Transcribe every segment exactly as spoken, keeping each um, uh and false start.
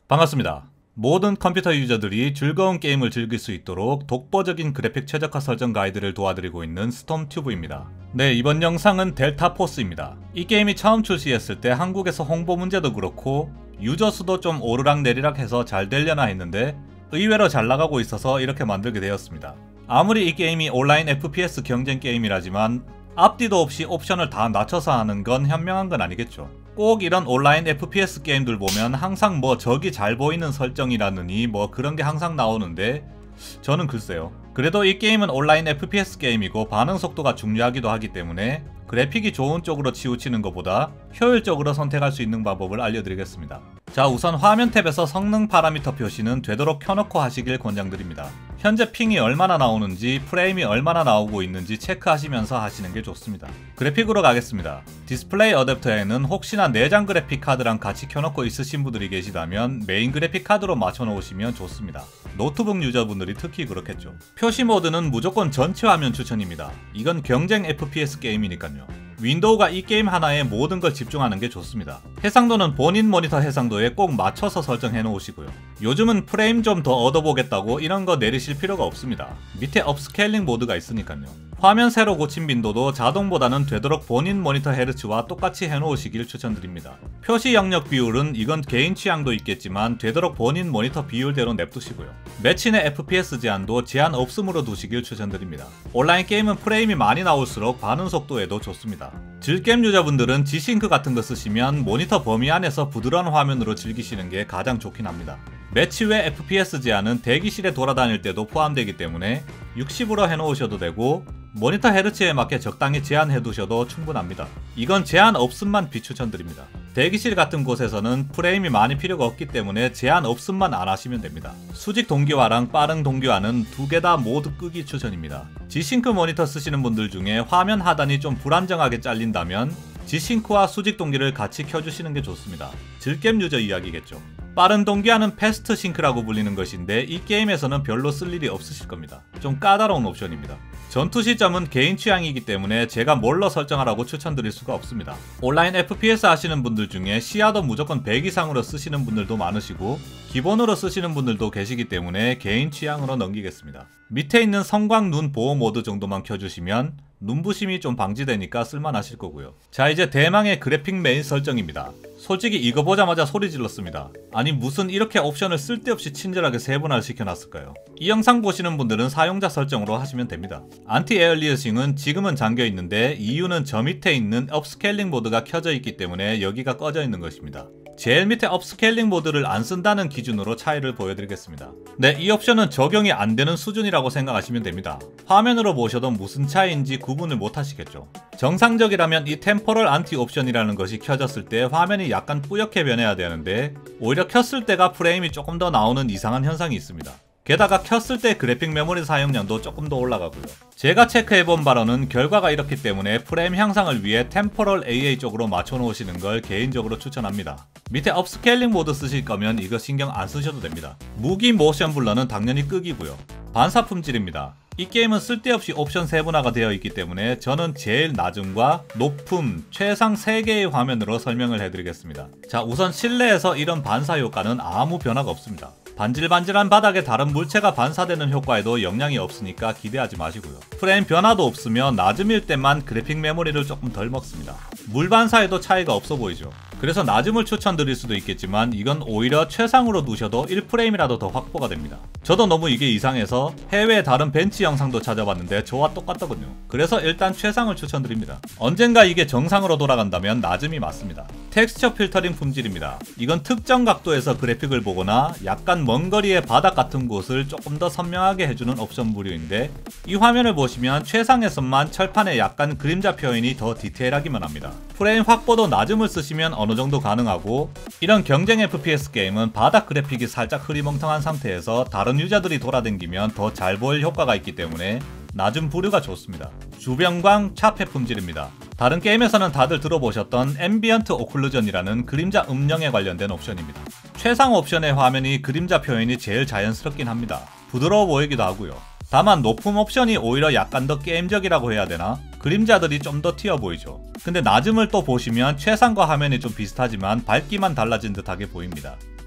반갑습니다. 모든 컴퓨터 유저들이 즐거운 게임을 즐길 수 있도록 독보적인 그래픽 최적화 설정 가이드를 도와드리고 있는 스톰튜브입니다. 네, 이번 영상은 델타포스입니다. 이 게임이 처음 출시했을 때 한국에서 홍보 문제도 그렇고 유저 수도 좀 오르락내리락 해서 잘 되려나 했는데 의외로 잘 나가고 있어서 이렇게 만들게 되었습니다. 아무리 이 게임이 온라인 에프피에스 경쟁 게임이라지만 앞뒤도 없이 옵션을 다 낮춰서 하는 건 현명한 건 아니겠죠. 꼭 이런 온라인 에프피에스 게임들 보면 항상 뭐 적이 잘 보이는 설정이라느니 뭐 그런 게 항상 나오는데 저는 글쎄요. 그래도 이 게임은 온라인 에프피에스 게임이고 반응 속도가 중요하기도 하기 때문에 그래픽이 좋은 쪽으로 치우치는 것보다 효율적으로 선택할 수 있는 방법을 알려드리겠습니다. 자, 우선 화면 탭에서 성능 파라미터 표시는 되도록 켜놓고 하시길 권장드립니다. 현재 핑이 얼마나 나오는지, 프레임이 얼마나 나오고 있는지 체크하시면서 하시는 게 좋습니다. 그래픽으로 가겠습니다. 디스플레이 어댑터에는 혹시나 내장 그래픽 카드랑 같이 켜놓고 있으신 분들이 계시다면 메인 그래픽 카드로 맞춰 놓으시면 좋습니다. 노트북 유저분들이 특히 그렇겠죠. 표시 모드는 무조건 전체 화면 추천입니다. 이건 경쟁 에프피에스 게임이니까요. 윈도우가 이 게임 하나에 모든 걸 집중하는 게 좋습니다. 해상도는 본인 모니터 해상도에 꼭 맞춰서 설정해 놓으시고요. 요즘은 프레임 좀 더 얻어보겠다고 이런 거 내리실 필요가 없습니다. 밑에 업스케일링 모드가 있으니까요. 화면 세로 고침 빈도도 자동보다는 되도록 본인 모니터 헤르츠와 똑같이 해놓으시길 추천드립니다. 표시 영역 비율은 이건 개인 취향도 있겠지만 되도록 본인 모니터 비율대로 냅두시고요. 매치 내 에프피에스 제한도 제한 없음으로 두시길 추천드립니다. 온라인 게임은 프레임이 많이 나올수록 반응 속도에도 좋습니다. 즐겜 유저분들은 G싱크 같은 거 쓰시면 모니터 범위 안에서 부드러운 화면으로 즐기시는 게 가장 좋긴 합니다. 매치 외 에프피에스 제한은 대기실에 돌아다닐 때도 포함되기 때문에 육십으로 해놓으셔도 되고 모니터 헤르츠에 맞게 적당히 제한해 두셔도 충분합니다. 이건 제한 없음만 비추천드립니다. 대기실 같은 곳에서는 프레임이 많이 필요가 없기 때문에 제한 없음만 안 하시면 됩니다. 수직 동기화랑 빠른 동기화는 두 개 다 모두 끄기 추천입니다. G싱크 모니터 쓰시는 분들 중에 화면 하단이 좀 불안정하게 잘린다면 G싱크와 수직 동기를 같이 켜주시는 게 좋습니다. 즐겜 유저 이야기겠죠. 빠른 동기화는 패스트 싱크라고 불리는 것인데 이 게임에서는 별로 쓸 일이 없으실 겁니다. 좀 까다로운 옵션입니다. 전투 시점은 개인 취향이기 때문에 제가 뭘로 설정하라고 추천드릴 수가 없습니다. 온라인 에프피에스 하시는 분들 중에 시야도 무조건 백 이상으로 쓰시는 분들도 많으시고 기본으로 쓰시는 분들도 계시기 때문에 개인 취향으로 넘기겠습니다. 밑에 있는 성광 눈 보호 모드 정도만 켜주시면 눈부심이 좀 방지되니까 쓸만하실 거고요. 자, 이제 대망의 그래픽 메인 설정입니다. 솔직히 이거 보자마자 소리 질렀습니다. 아니 무슨 이렇게 옵션을 쓸데없이 친절하게 세분화를 시켜놨을까요? 이 영상 보시는 분들은 사용자 설정으로 하시면 됩니다. 안티 에얼리어싱은 지금은 잠겨 있는데 이유는 저 밑에 있는 업스케일링 모드가 켜져 있기 때문에 여기가 꺼져 있는 것입니다. 제일 밑에 업스케일링 모드를 안 쓴다는 기준으로 차이를 보여드리겠습니다. 네, 이 옵션은 적용이 안 되는 수준이라고 생각하시면 됩니다. 화면으로 보셔도 무슨 차이인지 구분을 못 하시겠죠. 정상적이라면 이 템포럴 안티 옵션이라는 것이 켜졌을 때 화면이 약간 뿌옇게 변해야 되는데 오히려 켰을 때가 프레임이 조금 더 나오는 이상한 현상이 있습니다. 게다가 켰을 때 그래픽 메모리 사용량도 조금 더 올라가고요. 제가 체크해본 바로는 결과가 이렇기 때문에 프레임 향상을 위해 템포럴 에이에이 쪽으로 맞춰 놓으시는 걸 개인적으로 추천합니다. 밑에 업스케일링 모드 쓰실 거면 이거 신경 안 쓰셔도 됩니다. 무기 모션 블러는 당연히 끄기고요. 반사 품질입니다. 이 게임은 쓸데없이 옵션 세분화가 되어 있기 때문에 저는 제일 낮음과 높음, 최상 세 개의 화면으로 설명을 해드리겠습니다. 자, 우선 실내에서 이런 반사 효과는 아무 변화가 없습니다. 반질반질한 바닥에 다른 물체가 반사되는 효과에도 영향이 없으니까 기대하지 마시고요. 프레임 변화도 없으며 낮음일 때만 그래픽 메모리를 조금 덜 먹습니다. 물 반사에도 차이가 없어 보이죠. 그래서 낮음을 추천드릴 수도 있겠지만 이건 오히려 최상으로 두셔도 일 프레임이라도 더 확보가 됩니다. 저도 너무 이게 이상해서 해외 다른 벤치 영상도 찾아봤는데 저와 똑같더군요. 그래서 일단 최상을 추천드립니다. 언젠가 이게 정상으로 돌아간다면 낮음이 맞습니다. 텍스처 필터링 품질입니다. 이건 특정 각도에서 그래픽을 보거나 약간 먼 거리의 바닥 같은 곳을 조금 더 선명하게 해주는 옵션 부류인데 이 화면을 보시면 최상에서만 철판에 약간 그림자 표현이 더 디테일하기만 합니다. 프레임 확보도 낮음을 쓰시면 어느 정도 가능하고 이런 경쟁 에프피에스 게임은 바닥 그래픽이 살짝 흐리멍텅한 상태에서 다른 유저들이 돌아다니면 더 잘 보일 효과가 있기 때문에 낮은 부류가 좋습니다. 주변광 차폐 품질입니다. 다른 게임에서는 다들 들어보셨던 앰비언트 오클루전이라는 그림자 음영에 관련된 옵션입니다. 최상 옵션의 화면이 그림자 표현이 제일 자연스럽긴 합니다. 부드러워 보이기도 하고요. 다만 높음 옵션이 오히려 약간 더 게임적이라고 해야 되나? 그림자들이 좀 더 튀어 보이죠. 근데 낮음을 또 보시면 최상과 화면이 좀 비슷하지만 밝기만 달라진 듯하게 보입니다.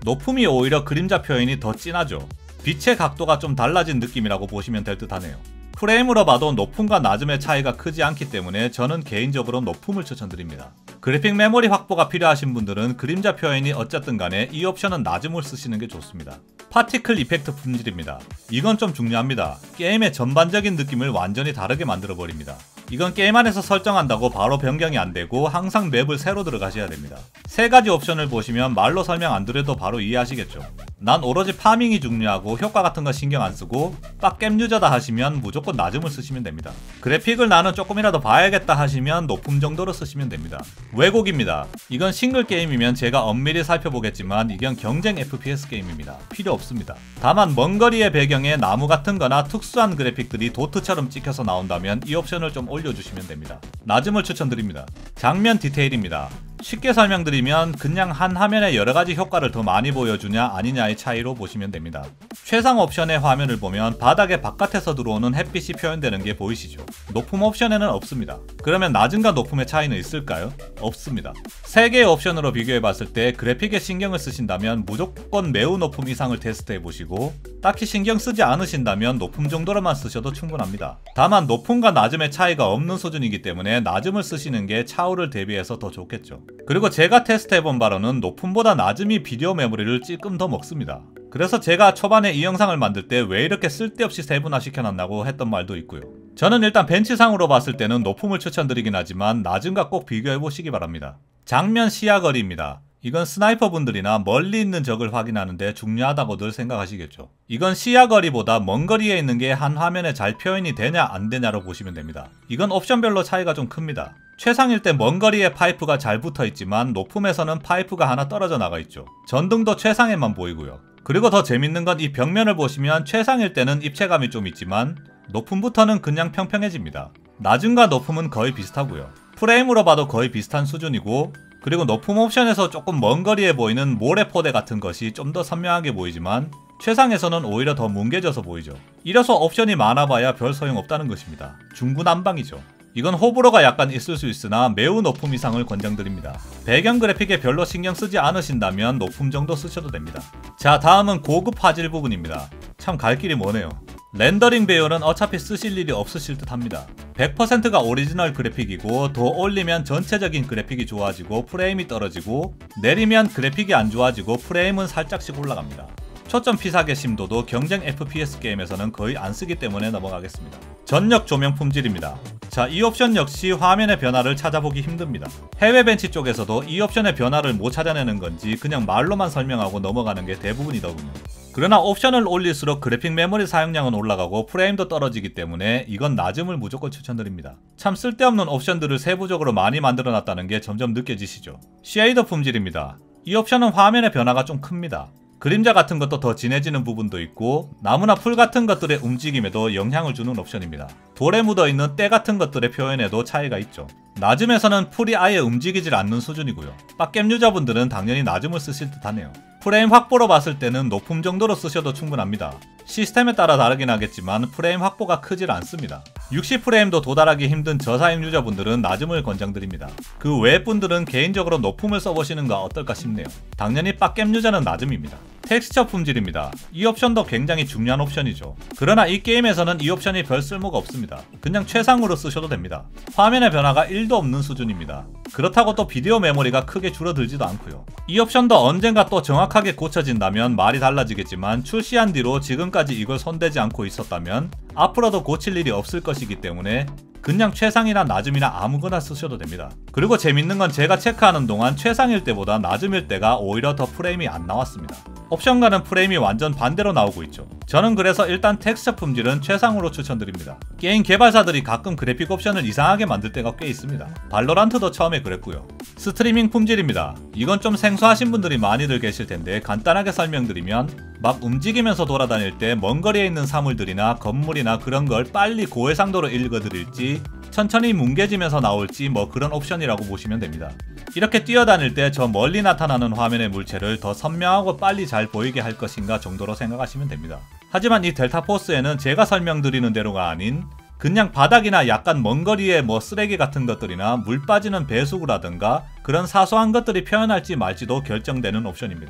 높음이 오히려 그림자 표현이 더 진하죠. 빛의 각도가 좀 달라진 느낌이라고 보시면 될 듯 하네요. 프레임으로 봐도 높음과 낮음의 차이가 크지 않기 때문에 저는 개인적으로 높음을 추천드립니다. 그래픽 메모리 확보가 필요하신 분들은 그림자 표현이 어쨌든 간에 이 옵션은 낮음을 쓰시는 게 좋습니다. 파티클 이펙트 품질입니다. 이건 좀 중요합니다. 게임의 전반적인 느낌을 완전히 다르게 만들어 버립니다. 이건 게임 안에서 설정한다고 바로 변경이 안되고 항상 맵을 새로 들어가셔야 됩니다. 세 가지 옵션을 보시면 말로 설명 안 드려도 바로 이해하시겠죠. 난 오로지 파밍이 중요하고 효과 같은 거 신경 안 쓰고 빡겜 유저다 하시면 무조건 낮음을 쓰시면 됩니다. 그래픽을 나는 조금이라도 봐야겠다 하시면 높음 정도로 쓰시면 됩니다. 왜곡입니다. 이건 싱글 게임이면 제가 엄밀히 살펴보겠지만 이건 경쟁 에프피에스 게임입니다. 필요 없습니다. 다만 먼 거리의 배경에 나무 같은 거나 특수한 그래픽들이 도트처럼 찍혀서 나온다면 이 옵션을 좀 올려주시면 됩니다. 낮음을 추천드립니다. 장면 디테일입니다. 쉽게 설명드리면 그냥 한 화면에 여러가지 효과를 더 많이 보여주냐 아니냐의 차이로 보시면 됩니다. 최상 옵션의 화면을 보면 바닥에 바깥에서 들어오는 햇빛이 표현되는 게 보이시죠? 높음 옵션에는 없습니다. 그러면 낮음과 높음의 차이는 있을까요? 없습니다. 세 개의 옵션으로 비교해봤을 때 그래픽에 신경을 쓰신다면 무조건 매우 높음 이상을 테스트해보시고 딱히 신경 쓰지 않으신다면 높음 정도로만 쓰셔도 충분합니다. 다만 높음과 낮음의 차이가 없는 수준이기 때문에 낮음을 쓰시는 게 차후를 대비해서 더 좋겠죠. 그리고 제가 테스트해본 바로는 높음보다 낮음이 비디오 메모리를 조금 더 먹습니다. 그래서 제가 초반에 이 영상을 만들 때 왜 이렇게 쓸데없이 세분화 시켜놨나고 했던 말도 있고요. 저는 일단 벤치상으로 봤을 때는 높음을 추천드리긴 하지만 낮음과 꼭 비교해보시기 바랍니다. 장면 시야거리입니다. 이건 스나이퍼 분들이나 멀리 있는 적을 확인하는데 중요하다고들 생각하시겠죠. 이건 시야거리보다 먼 거리에 있는 게 한 화면에 잘 표현이 되냐 안 되냐로 보시면 됩니다. 이건 옵션별로 차이가 좀 큽니다. 최상일 때 먼 거리에 파이프가 잘 붙어 있지만 높음에서는 파이프가 하나 떨어져 나가 있죠. 전등도 최상에만 보이고요. 그리고 더 재밌는 건 이 벽면을 보시면 최상일 때는 입체감이 좀 있지만 높음부터는 그냥 평평해집니다. 낮음과 높음은 거의 비슷하고요. 프레임으로 봐도 거의 비슷한 수준이고 그리고 높음 옵션에서 조금 먼 거리에 보이는 모래포대 같은 것이 좀 더 선명하게 보이지만 최상에서는 오히려 더 뭉개져서 보이죠. 이래서 옵션이 많아봐야 별 소용없다는 것입니다. 중구난방이죠. 이건 호불호가 약간 있을 수 있으나 매우 높음 이상을 권장드립니다. 배경 그래픽에 별로 신경 쓰지 않으신다면 높음 정도 쓰셔도 됩니다. 자, 다음은 고급 화질 부분입니다. 참 갈 길이 머네요. 렌더링 배열은 어차피 쓰실 일이 없으실 듯 합니다. 백 퍼센트가 오리지널 그래픽이고 더 올리면 전체적인 그래픽이 좋아지고 프레임이 떨어지고 내리면 그래픽이 안 좋아지고 프레임은 살짝씩 올라갑니다. 초점 피사계 심도도 경쟁 에프피에스 게임에서는 거의 안 쓰기 때문에 넘어가겠습니다. 전력 조명 품질입니다. 자, 이 옵션 역시 화면의 변화를 찾아보기 힘듭니다. 해외 벤치 쪽에서도 이 옵션의 변화를 못 찾아내는 건지 그냥 말로만 설명하고 넘어가는 게 대부분이더군요. 그러나 옵션을 올릴수록 그래픽 메모리 사용량은 올라가고 프레임도 떨어지기 때문에 이건 낮음을 무조건 추천드립니다. 참 쓸데없는 옵션들을 세부적으로 많이 만들어놨다는 게 점점 느껴지시죠? 쉐이더 품질입니다. 이 옵션은 화면의 변화가 좀 큽니다. 그림자 같은 것도 더 진해지는 부분도 있고 나무나 풀 같은 것들의 움직임에도 영향을 주는 옵션입니다. 돌에 묻어있는 때 같은 것들의 표현에도 차이가 있죠. 낮음에서는 풀이 아예 움직이질 않는 수준이고요. 빡겜 유저분들은 당연히 낮음을 쓰실 듯 하네요. 프레임 확보로 봤을 때는 높음 정도로 쓰셔도 충분합니다. 시스템에 따라 다르긴 하겠지만 프레임 확보가 크질 않습니다. 육십 프레임도 도달하기 힘든 저사양 유저분들은 낮음을 권장드립니다. 그 외 분들은 개인적으로 높음을 써보시는 거 어떨까 싶네요. 당연히 빡겜 유저는 낮음입니다. 텍스처 품질입니다. 이 옵션도 굉장히 중요한 옵션이죠. 그러나 이 게임에서는 이 옵션이 별 쓸모가 없습니다. 그냥 최상으로 쓰셔도 됩니다. 화면의 변화가 일도 없는 수준입니다. 그렇다고 또 비디오 메모리가 크게 줄어들지도 않고요. 이 옵션도 언젠가 또 정확하게 고쳐진다면 말이 달라지겠지만 출시한 뒤로 지금까지 이걸 손대지 않고 있었다면 앞으로도 고칠 일이 없을 것이기 때문에 그냥 최상이나 낮음이나 아무거나 쓰셔도 됩니다. 그리고 재밌는 건 제가 체크하는 동안 최상일 때보다 낮음일 때가 오히려 더 프레임이 안 나왔습니다. 옵션과는 프레임이 완전 반대로 나오고 있죠. 저는 그래서 일단 텍스처 품질은 최상으로 추천드립니다. 게임 개발사들이 가끔 그래픽 옵션을 이상하게 만들 때가 꽤 있습니다. 발로란트도 처음에 그랬고요. 스트리밍 품질입니다. 이건 좀 생소하신 분들이 많이들 계실 텐데 간단하게 설명드리면 막 움직이면서 돌아다닐 때 먼 거리에 있는 사물들이나 건물이나 그런 걸 빨리 고해상도로 읽어드릴지 천천히 뭉개지면서 나올지 뭐 그런 옵션이라고 보시면 됩니다. 이렇게 뛰어다닐 때 저 멀리 나타나는 화면의 물체를 더 선명하고 빨리 잘 보이게 할 것인가 정도로 생각하시면 됩니다. 하지만 이 델타포스에는 제가 설명드리는 대로가 아닌 그냥 바닥이나 약간 먼 거리에 뭐 쓰레기 같은 것들이나 물 빠지는 배수구라든가 그런 사소한 것들이 표현할지 말지도 결정되는 옵션입니다.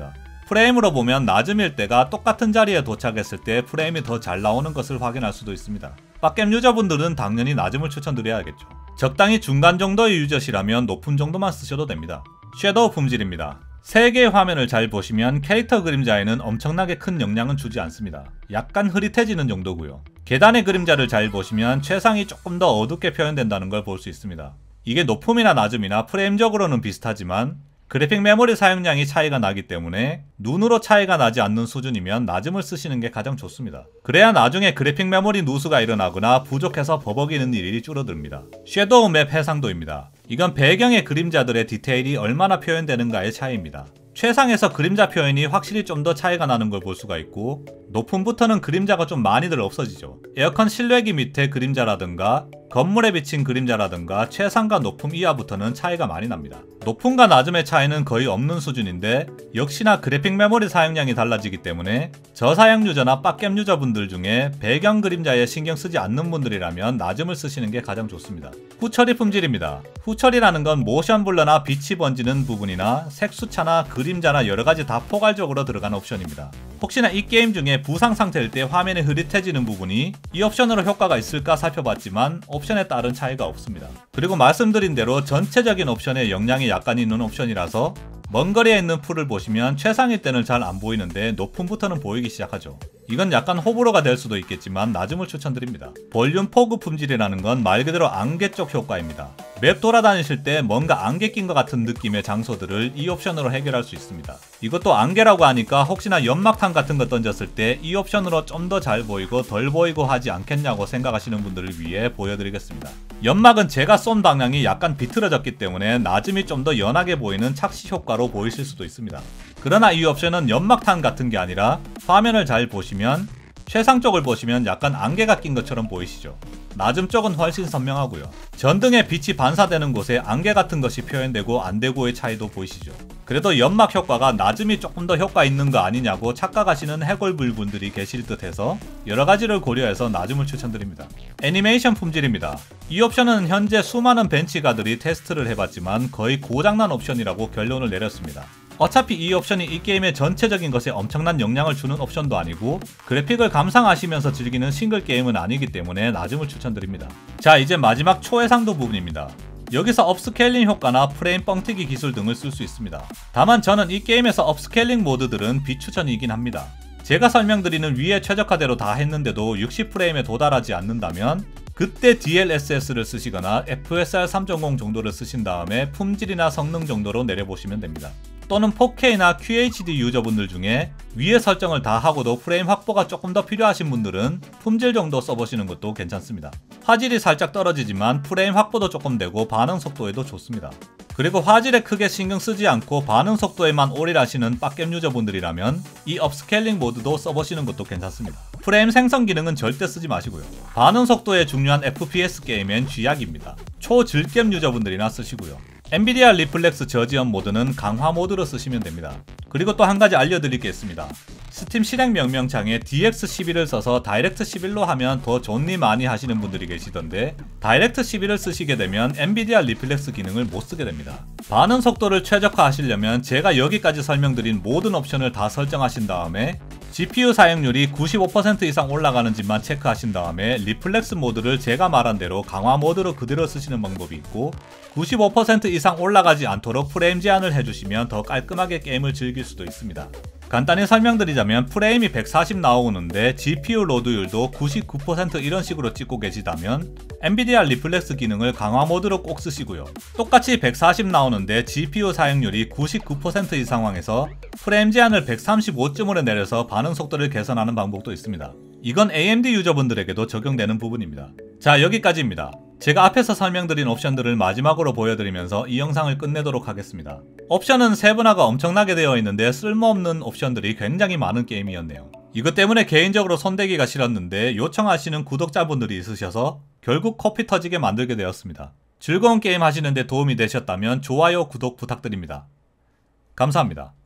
프레임으로 보면 낮음일 때가 똑같은 자리에 도착했을 때 프레임이 더 잘 나오는 것을 확인할 수도 있습니다. 빡겜 유저분들은 당연히 낮음을 추천드려야겠죠. 적당히 중간 정도의 유저시라면 높은 정도만 쓰셔도 됩니다. 섀도우 품질입니다. 세 개의 화면을 잘 보시면 캐릭터 그림자에는 엄청나게 큰 영향은 주지 않습니다. 약간 흐릿해지는 정도고요. 계단의 그림자를 잘 보시면 최상이 조금 더 어둡게 표현된다는 걸 볼 수 있습니다. 이게 높음이나 낮음이나 프레임적으로는 비슷하지만 그래픽 메모리 사용량이 차이가 나기 때문에 눈으로 차이가 나지 않는 수준이면 낮음을 쓰시는 게 가장 좋습니다. 그래야 나중에 그래픽 메모리 누수가 일어나거나 부족해서 버벅이는 일이 줄어듭니다. 섀도우 맵 해상도입니다. 이건 배경의 그림자들의 디테일이 얼마나 표현되는가의 차이입니다. 최상에서 그림자 표현이 확실히 좀 더 차이가 나는 걸 볼 수가 있고, 높음부터는 그림자가 좀 많이들 없어지죠. 에어컨 실외기 밑에 그림자라든가 건물에 비친 그림자라든가 최상과 높음 이하부터는 차이가 많이 납니다. 높음과 낮음의 차이는 거의 없는 수준인데 역시나 그래픽 메모리 사용량이 달라지기 때문에 저사양 유저나 빡겜 유저분들 중에 배경 그림자에 신경 쓰지 않는 분들이라면 낮음을 쓰시는 게 가장 좋습니다. 후처리 품질입니다. 후처리라는 건 모션 블러나 빛이 번지는 부분이나 색수차나 그림자나 여러가지 다 포괄적으로 들어간 옵션입니다. 혹시나 이 게임 중에 부상 상태일 때 화면이 흐릿해지는 부분이 이 옵션으로 효과가 있을까 살펴봤지만 옵션에 따른 차이가 없습니다. 그리고 말씀드린 대로 전체적인 옵션에 영향이 약간 있는 옵션이라서 먼 거리에 있는 풀을 보시면 최상일 때는 잘 안 보이는데 높음부터는 보이기 시작하죠. 이건 약간 호불호가 될 수도 있겠지만 낮음을 추천드립니다. 볼륨 포그 품질이라는 건 말 그대로 안개 쪽 효과입니다. 맵 돌아다니실 때 뭔가 안개 낀 것 같은 느낌의 장소들을 이 옵션으로 해결할 수 있습니다. 이것도 안개라고 하니까 혹시나 연막탄 같은 거 던졌을 때 이 옵션으로 좀 더 잘 보이고 덜 보이고 하지 않겠냐고 생각하시는 분들을 위해 보여드리겠습니다. 연막은 제가 쏜 방향이 약간 비틀어졌기 때문에 낮음이 좀 더 연하게 보이는 착시 효과로 보이실 수도 있습니다. 그러나 이 옵션은 연막탄 같은 게 아니라 화면을 잘 보시면 최상 쪽을 보시면 약간 안개가 낀 것처럼 보이시죠? 낮음 쪽은 훨씬 선명하고요. 전등에 빛이 반사되는 곳에 안개 같은 것이 표현되고 안되고의 차이도 보이시죠? 그래도 연막 효과가 낮음이 조금 더 효과 있는 거 아니냐고 착각하시는 해골불 분들이 계실 듯 해서 여러가지를 고려해서 낮음을 추천드립니다. 애니메이션 품질입니다. 이 옵션은 현재 수많은 벤치가들이 테스트를 해봤지만 거의 고장난 옵션이라고 결론을 내렸습니다. 어차피 이 옵션이 이 게임의 전체적인 것에 엄청난 영향을 주는 옵션도 아니고 그래픽을 감상하시면서 즐기는 싱글 게임은 아니기 때문에 낮음을 추천드립니다. 자, 이제 마지막 초해상도 부분입니다. 여기서 업스케일링 효과나 프레임 뻥튀기 기술 등을 쓸 수 있습니다. 다만 저는 이 게임에서 업스케일링 모드들은 비추천이긴 합니다. 제가 설명드리는 위의 최적화대로 다 했는데도 육십 프레임에 도달하지 않는다면 그때 디엘에스에스를 쓰시거나 에프에스알 삼백십 정도를 쓰신 다음에 품질이나 성능 정도로 내려보시면 됩니다. 또는 포케이나 큐에이치디 유저분들 중에 위의 설정을 다 하고도 프레임 확보가 조금 더 필요하신 분들은 품질 정도 써보시는 것도 괜찮습니다. 화질이 살짝 떨어지지만 프레임 확보도 조금 되고 반응 속도에도 좋습니다. 그리고 화질에 크게 신경 쓰지 않고 반응 속도에만 올인하시는 빡겜 유저분들이라면 이 업스케일링 모드도 써보시는 것도 괜찮습니다. 프레임 생성 기능은 절대 쓰지 마시고요. 반응 속도에 중요한 에프피에스 게임엔 쥐약입니다. 초질겜 유저분들이나 쓰시고요. 엔비디아 리플렉스 저지연 모드는 강화 모드로 쓰시면 됩니다. 그리고 또 한 가지 알려드릴 게 있습니다. 스팀 실행 명령창에 디엑스 십일을 써서 다이렉트 십일로 하면 더 존리 많이 하시는 분들이 계시던데 다이렉트 십일을 쓰시게 되면 엔비디아 리플렉스 기능을 못 쓰게 됩니다. 반응 속도를 최적화 하시려면 제가 여기까지 설명드린 모든 옵션을 다 설정하신 다음에 지피유 사용률이 구십오 퍼센트 이상 올라가는지만 체크하신 다음에 리플렉스 모드를 제가 말한 대로 강화 모드로 그대로 쓰시는 방법이 있고 구십오 퍼센트 이상 올라가지 않도록 프레임 제한을 해주시면 더 깔끔하게 게임을 즐길 수도 있습니다. 간단히 설명드리자면 프레임이 백사십 나오는데 지피유 로드율도 구십구 퍼센트 이런 식으로 찍고 계시다면 엔비디아 리플렉스 기능을 강화 모드로 꼭 쓰시고요. 똑같이 백사십 나오는데 지피유 사용률이 구십구 퍼센트인 상황에서 프레임 제한을 백삼십오쯤으로 내려서 반응 속도를 개선하는 방법도 있습니다. 이건 에이엠디 유저분들에게도 적용되는 부분입니다. 자, 여기까지입니다. 제가 앞에서 설명드린 옵션들을 마지막으로 보여드리면서 이 영상을 끝내도록 하겠습니다. 옵션은 세분화가 엄청나게 되어 있는데 쓸모없는 옵션들이 굉장히 많은 게임이었네요. 이것 때문에 개인적으로 손대기가 싫었는데 요청하시는 구독자분들이 있으셔서 결국 코피 터지게 만들게 되었습니다. 즐거운 게임 하시는데 도움이 되셨다면 좋아요, 구독 부탁드립니다. 감사합니다.